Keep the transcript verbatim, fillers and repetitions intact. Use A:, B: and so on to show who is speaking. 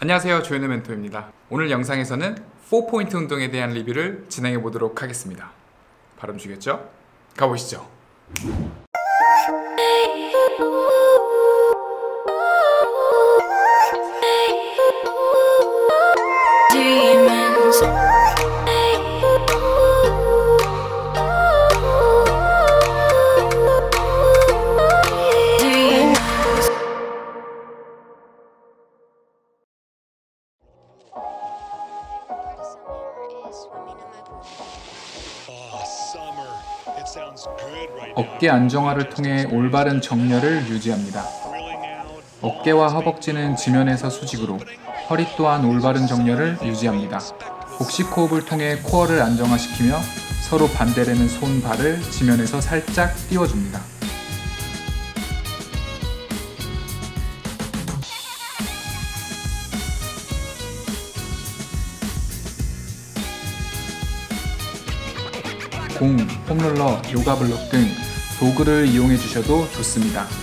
A: 안녕하세요, 조현우 멘토입니다. 오늘 영상에서는 사 포인트 운동에 대한 리뷰를 진행해 보도록 하겠습니다. 발음 주겠죠? 가보시죠. 어깨 안정화를 통해 올바른 정렬을 유지합니다. 어깨와 허벅지는 지면에서 수직으로, 허리 또한 올바른 정렬을 유지합니다. 복식 호흡을 통해 코어를 안정화시키며 서로 반대되는 손, 발을 지면에서 살짝 띄워줍니다. 공, 폼롤러, 요가 블록 등 도구를 이용해 주셔도 좋습니다.